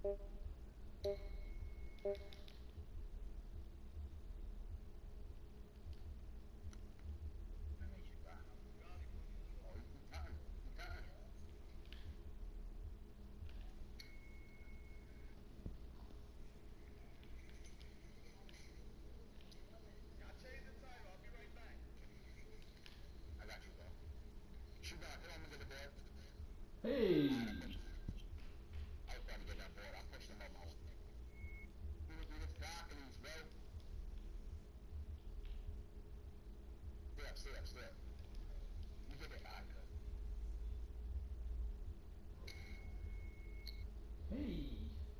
Hey. Hey.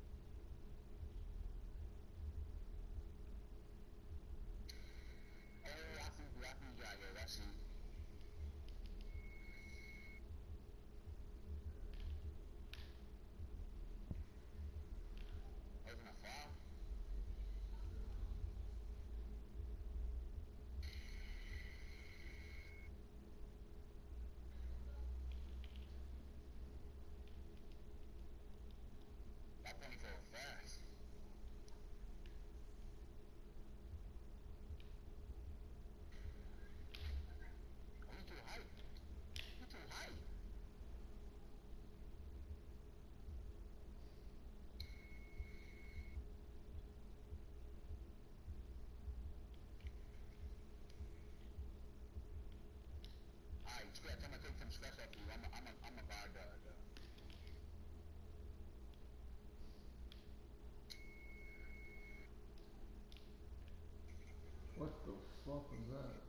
What the fuck was that?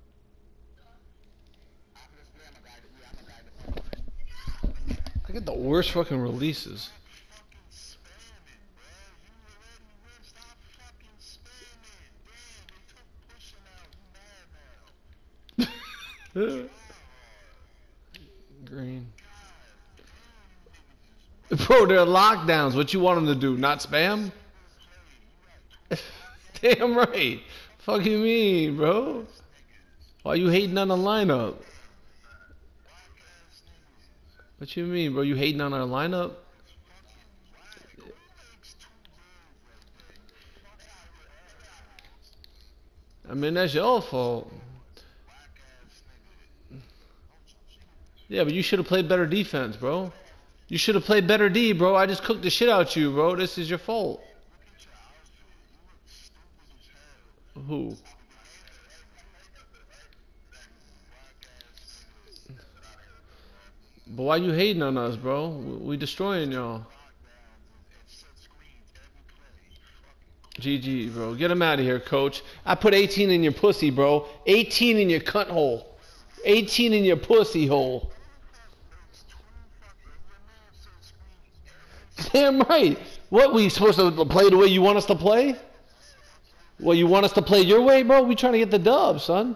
I get the worst fucking releases. Green. Bro, they're lockdowns. What you want them to do? Not spam? Damn right. Fuck you mean, bro? Why you hating on the lineup? What you mean, bro? You hating on our lineup? I mean, that's your fault. Yeah, but you should have played better defense, bro. You should have played better D, bro. I just cooked the shit out you, bro. This is your fault. Who? But why you hating on us, bro? We destroying y'all. GG, bro. Get him out of here, coach. I put 18 in your pussy, bro. 18 in your cunt hole. 18 in your pussy hole. Damn right. What, we supposed to play the way you want us to play? Well, you want us to play your way, bro? We trying to get the dub, son.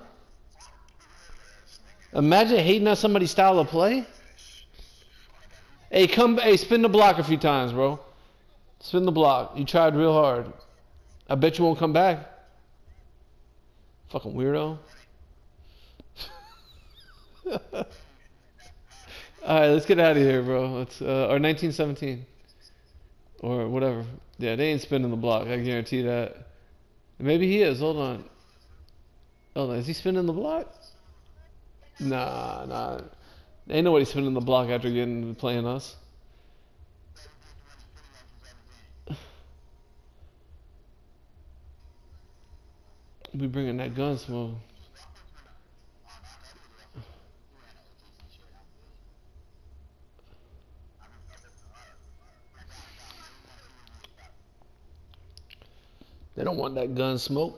Imagine hating on somebody's style of play. Hey, hey, spin the block a few times, bro. Spin the block. You tried real hard. I bet you won't come back. Fucking weirdo. Alright, let's get out of here, bro. Let's or 1917. Or whatever. Yeah, they ain't spinning the block, I guarantee that. Maybe he is, hold on. Hold on, is he spinning the block? Nah. Ain't nobody spinning the block after playing us. We bringing that gun smoke. They don't want that gun smoke.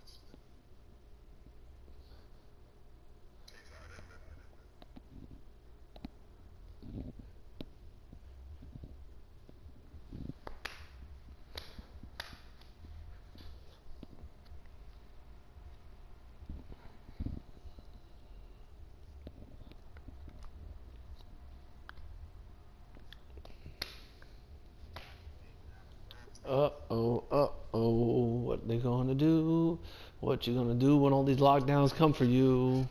Uh-oh. What they gonna do? What you gonna do when all these lockdowns come for you?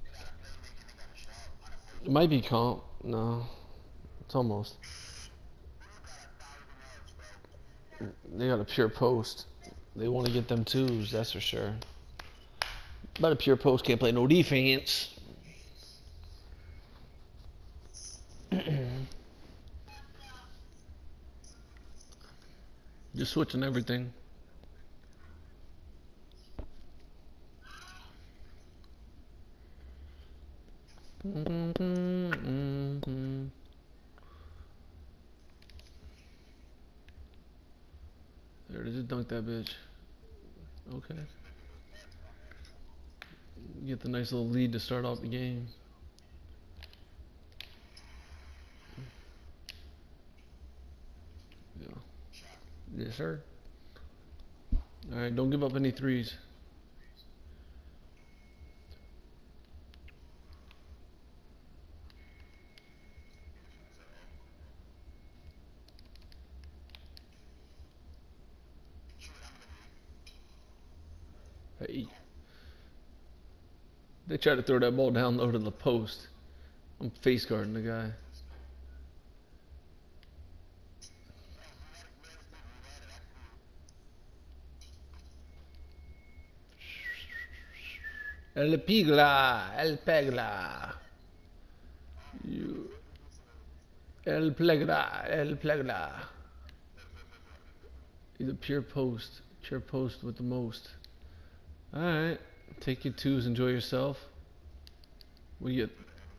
It might be comp. No. It's almost. They got a pure post. They want to get them twos, that's for sure. But a pure post can't play no defense. Just switching everything. There it is, just dunk that bitch. Okay. Get the nice little lead to start off the game. Yeah. Yes, sir. Alright, don't give up any threes. Hey. They try to throw that ball down low to the post. I'm face guarding the guy. El Pigla, El Pegla. You. El Plegla, El Plegla. He's a pure post with the most. Alright, take your twos, enjoy yourself. We get.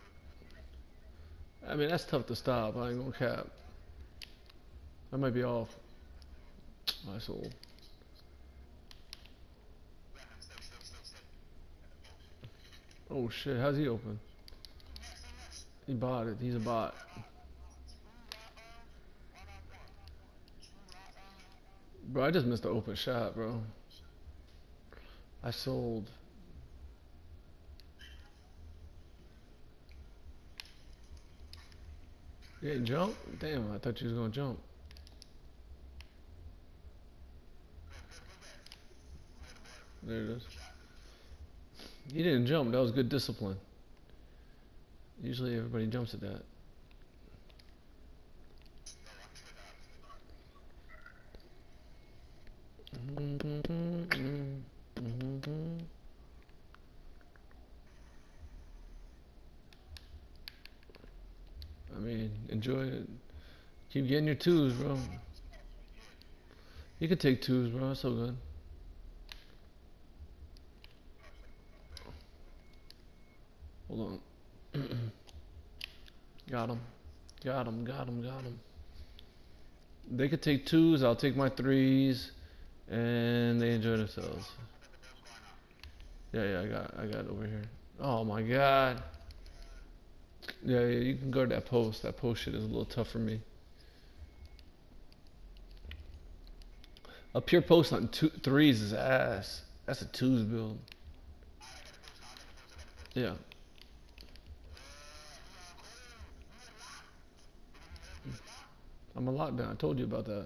I mean, that's tough to stop. I ain't gonna cap. I might be off. My soul. Oh shit, how's he open? He bought it. He's a bot. Bro, I just missed the open shot, bro. I sold. You didn't jump? Damn, I thought you was gonna jump. There it is. He didn't jump. That was good discipline. Usually everybody jumps at that. I mean, enjoy it. Keep getting your twos, bro. You can take twos, bro. That's so good. Hold on. Got him. Got him. Got him. Got him. They could take twos. I'll take my threes, and they enjoy themselves. Yeah, I got it over here. Oh my god. Yeah, you can guard that post. That post shit is a little tough for me. A pure post on threes is ass. That's a twos build. Yeah. I'm a lockdown. I told you about that.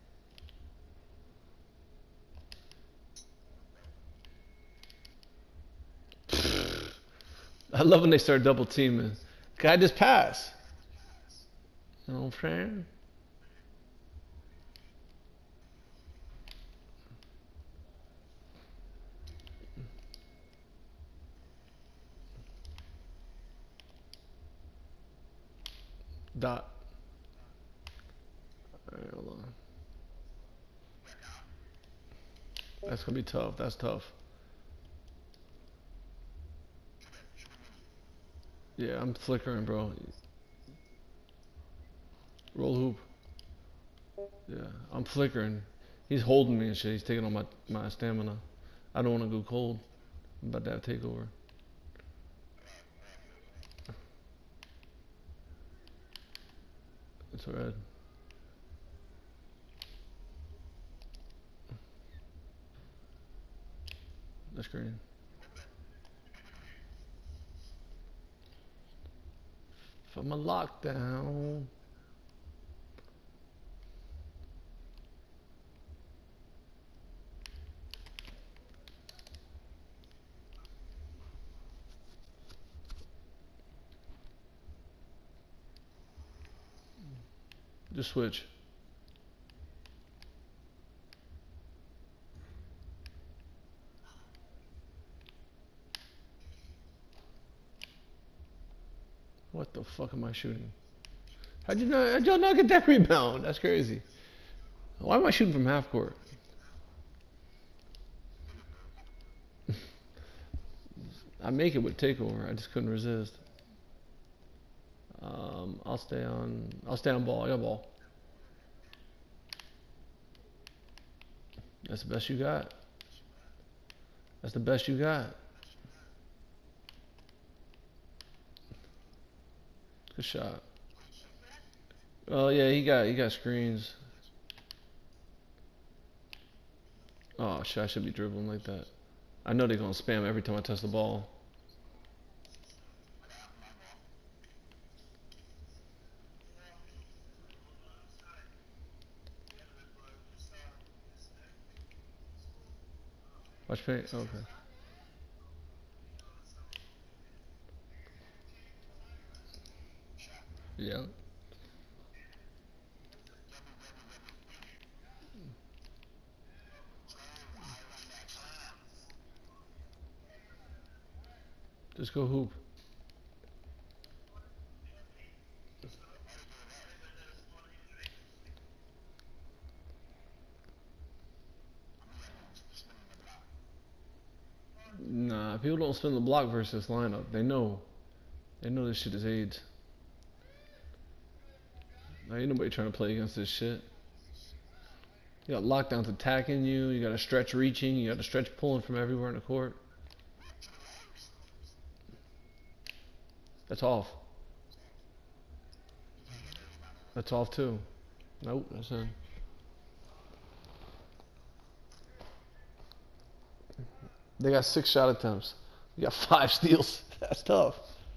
I love when they start double teaming. Can I just pass? You know what I'm saying? Dot. Alright, hold on. That's gonna be tough. That's tough. Yeah, I'm flickering, bro. Roll hoop. Yeah, I'm flickering. He's holding me and shit. He's taking all my stamina. I don't want to go cold. I'm about to have takeover. It's alright. That's green. From a lockdown. Just switch. fuck am I shooting? How'd y'all not get that rebound? That's crazy. Why am I shooting from half court? I make it with takeover. I just couldn't resist. I'll stay on. I'll stay on ball. I got ball. That's the best you got. That's the best you got. Good shot. Oh yeah, he got screens. Oh shit, I should be dribbling like that. I know they're gonna spam every time I touch the ball. Watch paint. Okay. Yeah. Just go hoop. Nah, people don't spin the block versus lineup. They know. They know this shit is AIDS. Now ain't nobody trying to play against this shit. You got lockdowns attacking you. You got a stretch reaching. You got a stretch pulling from everywhere in the court. That's off. That's off too. Nope, that's in. They got 6 shot attempts. You got 5 steals. That's tough.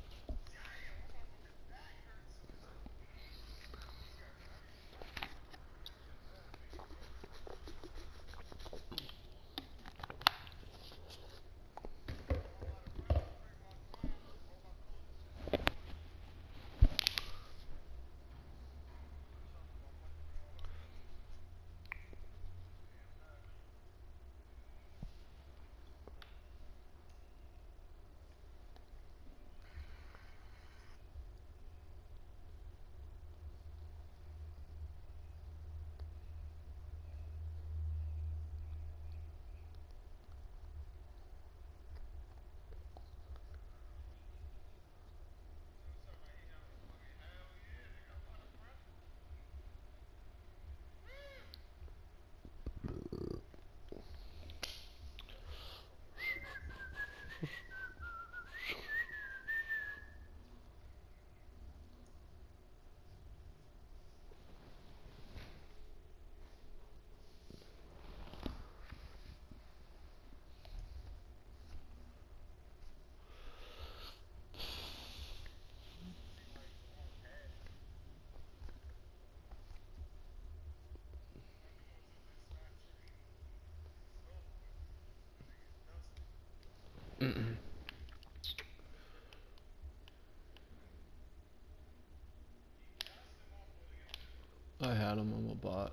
I had him on my bot.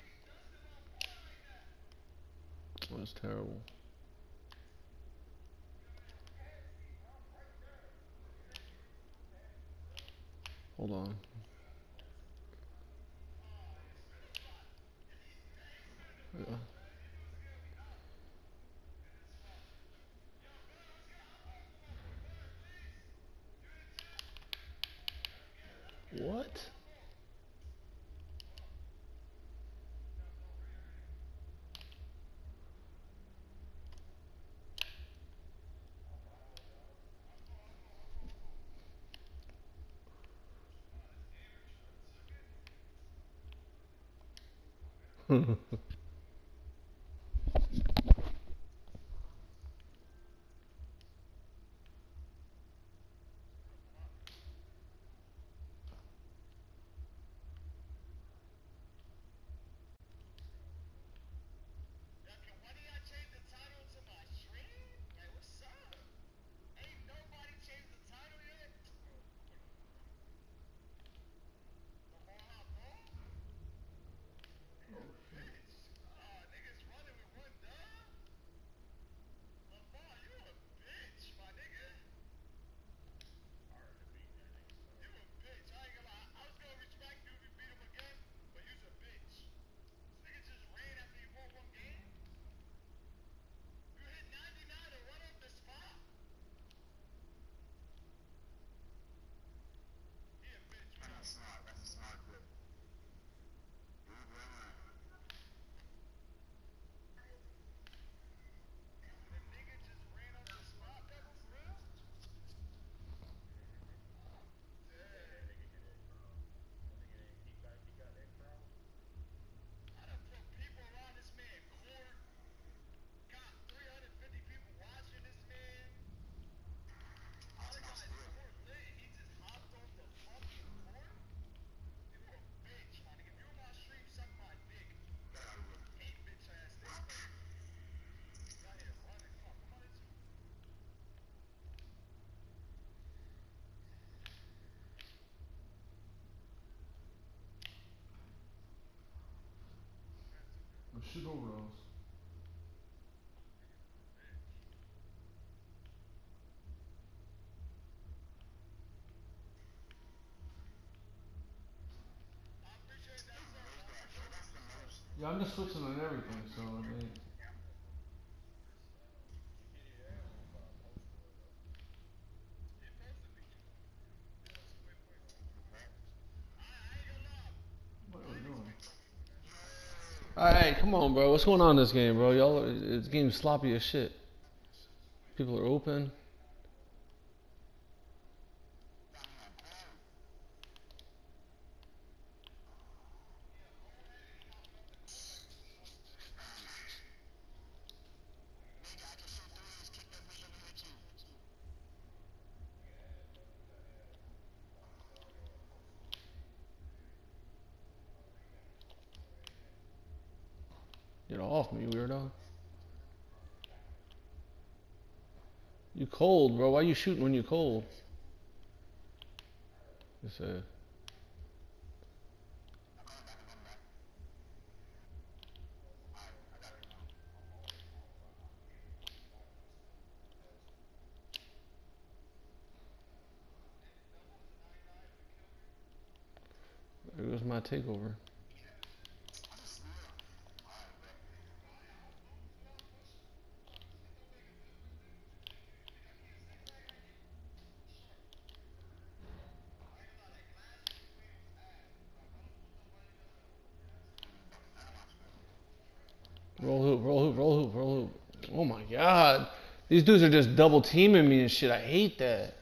That's terrible. Hold on. Yeah. What? shoot over those. Yeah, I'm just switching on everything, so I mean. What are we doing? Alright, come on, bro. What's going on in this game, bro? This game's sloppy as shit. People are open. Get off me, weirdo. You cold, bro. Why you shooting when you cold? It's a... There goes my takeover. Roll hoop, roll hoop, roll hoop, roll hoop. Oh my god. These dudes are just double teaming me and shit. I hate that.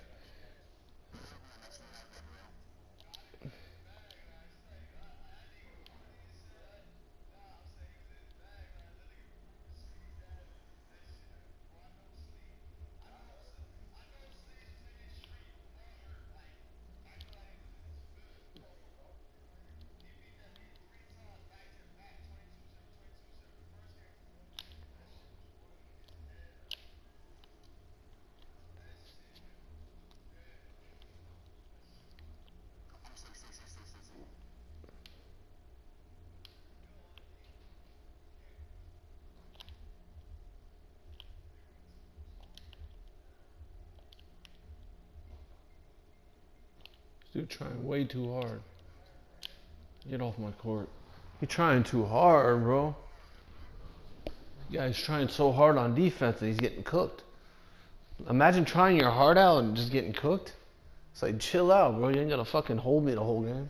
Dude trying way too hard. Get off my court. You're trying too hard, bro. You guy's trying so hard on defense that he's getting cooked. Imagine trying your heart out and just getting cooked. It's like, chill out, bro. You ain't gonna fucking hold me the whole game.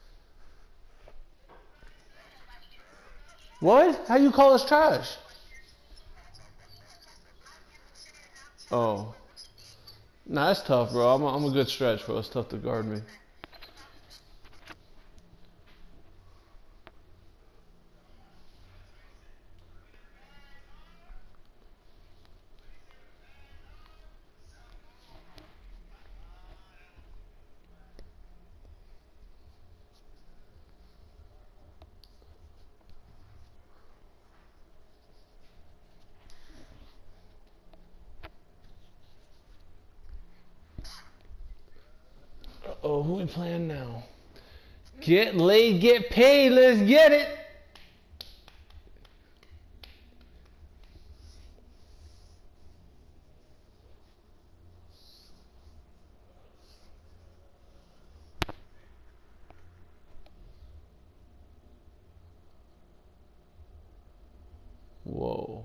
What? How you call us trash? Oh. Nah, that's tough, bro. I'm a good stretch, bro. It's tough to guard me. Oh, who we playing now? Get laid, get paid. Let's get it. Whoa.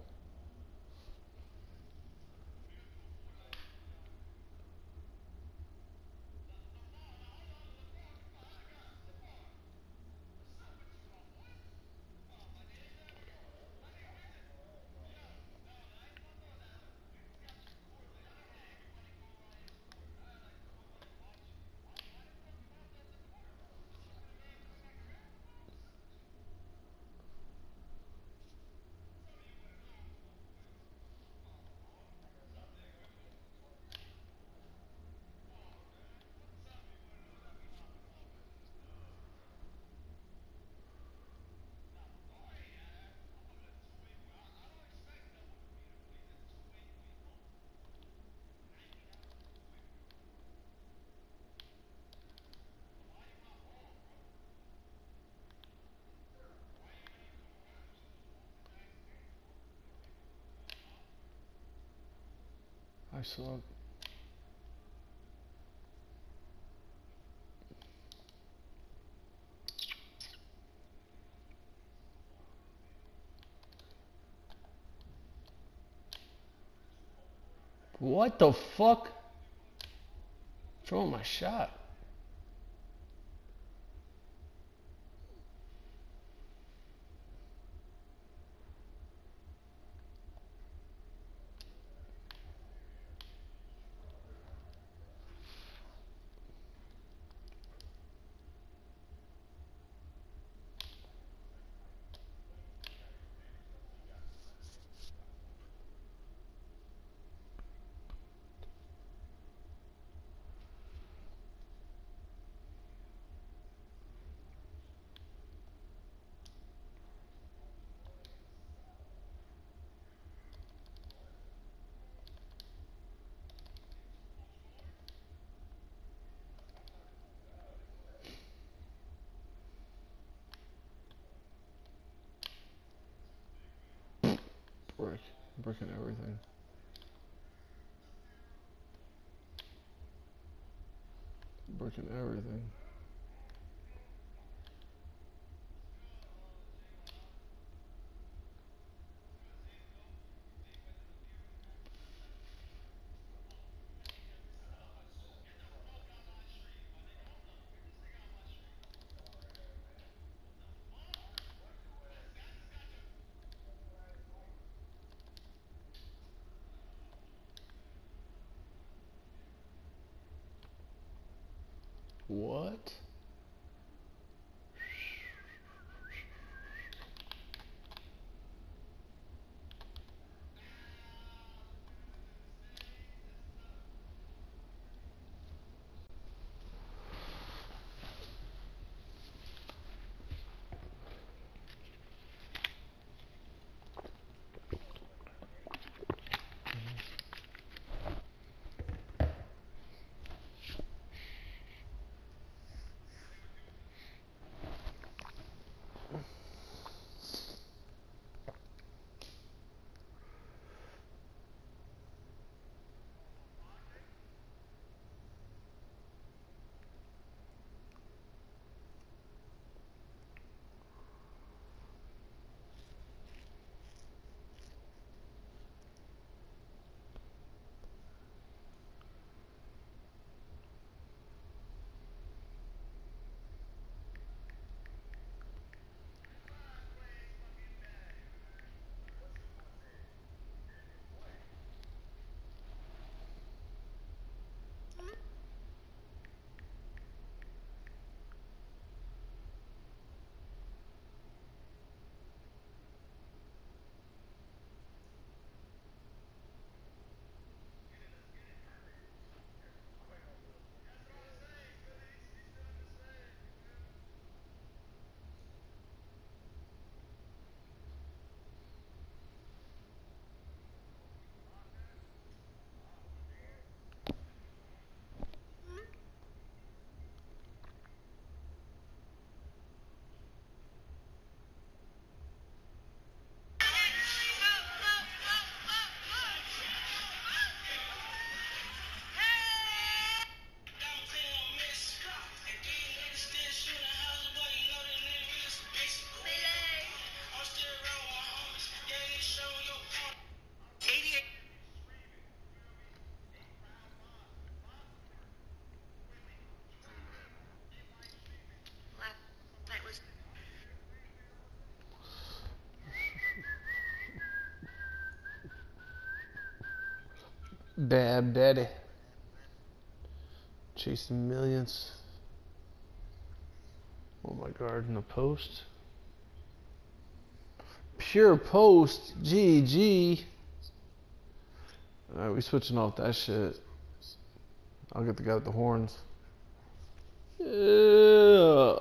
I suck. What the fuck? Throwing my shot. Brick. Bricking everything. Bricking everything. What? Bad daddy. Chasing millions. Oh my god, in the post. Pure post. GG. Alright, we switching off that shit. I'll get the guy with the horns. Yeah.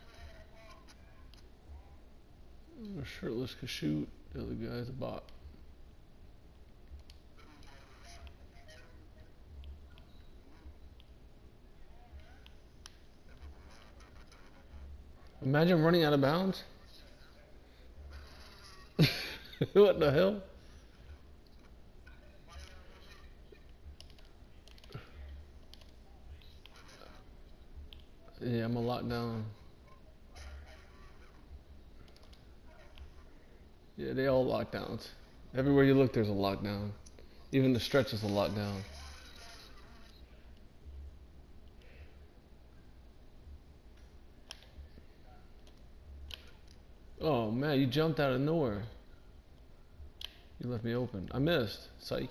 Shirtless can shoot. The other guy's a bot. Imagine running out of bounds. What the hell? Yeah, I'm a lockdown. Yeah, they all lockdowns. Everywhere you look, there's a lockdown. Even the stretch is a lockdown. Oh man, you jumped out of nowhere. You left me open. I missed. Psych.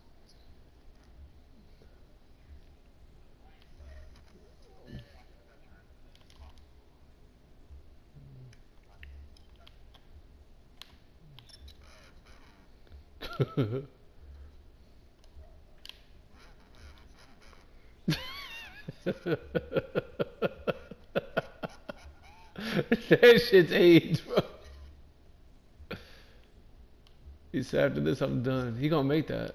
That shit's AIDS, bro. He said after this I'm done. He gonna make that.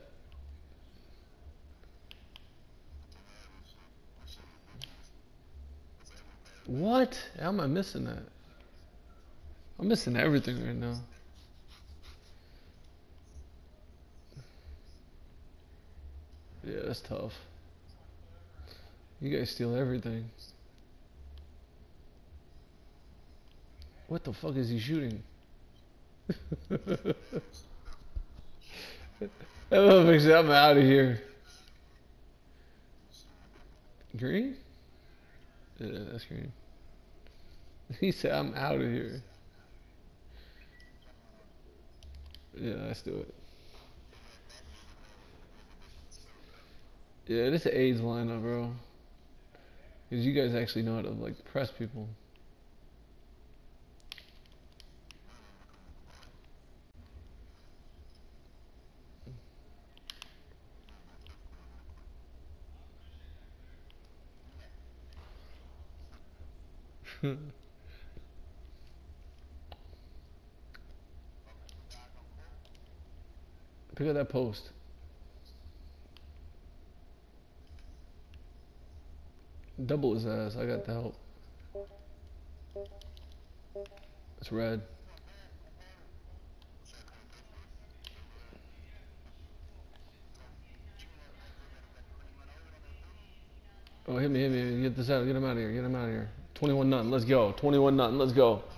What? How am I missing that? I'm missing everything right now. Yeah, that's tough. You guys steal everything. What the fuck is he shooting? That motherfucker said, I'm out of here. Green? Yeah, that's green. He said, I'm out of here. Yeah, let's do it. Yeah, this is AIDS lineup, bro. Because you guys actually know how to, like, press people. Pick up that post. Double his ass. I got the help. It's red. Oh, hit me, hit me. Get this out. Get him out of here. Get him out of here. 21 nothing. Let's go. 21 nothing. Let's go.